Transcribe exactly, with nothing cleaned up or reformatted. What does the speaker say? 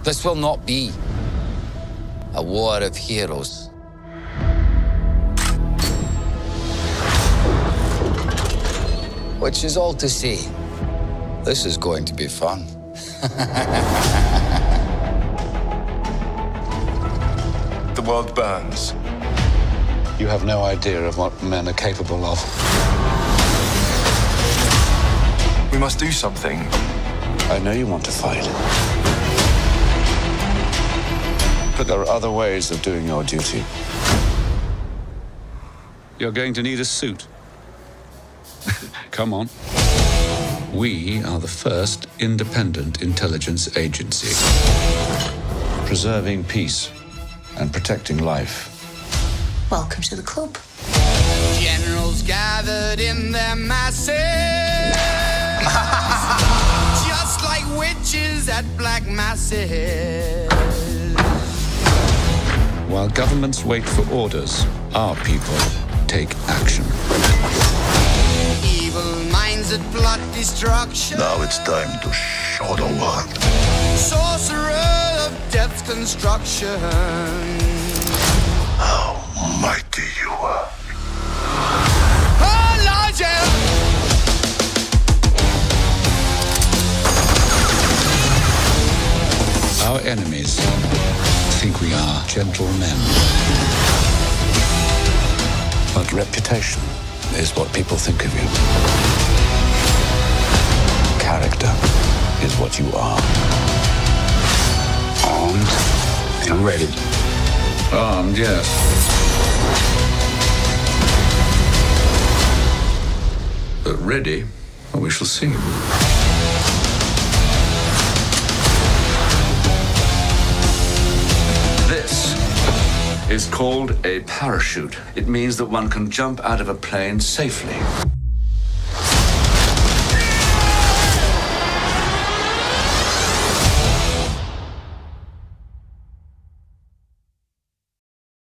This will not be a war of heroes. Which is all to say, this is going to be fun. The world burns. You have no idea of what men are capable of. We must do something. I know you want to fight. But there are other ways of doing your duty. You're going to need a suit. Come on. We are the first independent intelligence agency. Preserving peace and protecting life. Welcome to the club. Generals gathered in their masses, just like witches at black masses. While governments wait for orders, our people take action. Evil minds that plot destruction. Now it's time to show the world. Sorcerer of death's construction. How mighty you are. Oh, Lord, yeah. Our enemies think we are gentle men. But reputation is what people think of you. Character is what you are. Armed and ready. Armed, yes. But ready, well, we shall see. This is called a parachute. It means that one can jump out of a plane safely.